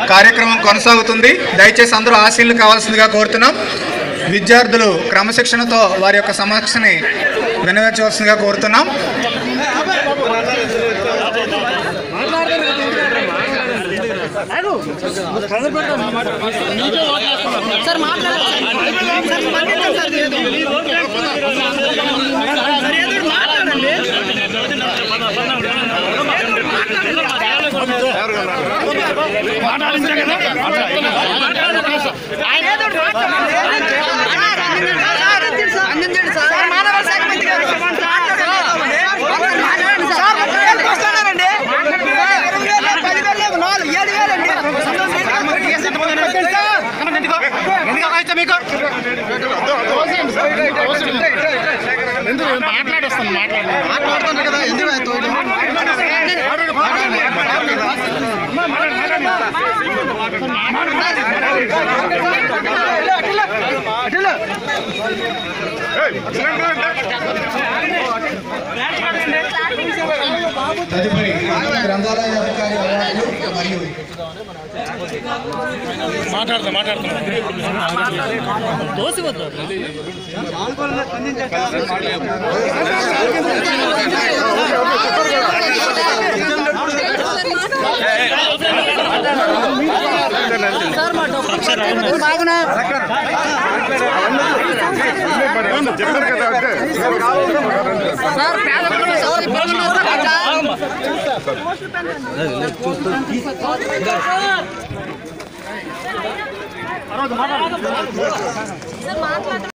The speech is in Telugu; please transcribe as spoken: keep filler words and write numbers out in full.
కార్యక్రమం కొనసాగుతుంది. దయచేసి అందరూ ఆశీర్లు కావాల్సిందిగా కోరుతున్నాం. విద్యార్థులు క్రమశిక్షణతో వారి యొక్క సమస్యని వినవించవలసిందిగా కోరుతున్నాం. మాట్లాడేస్తాను మాట్లాడుతాను కదా ఎందుకు తదుపరి గ్రంథాలయ అధికారి మరియు మాట్లాడతా మాట్లాడుతున్నా దోసి వద్దు చెప్పారు కదా అంటే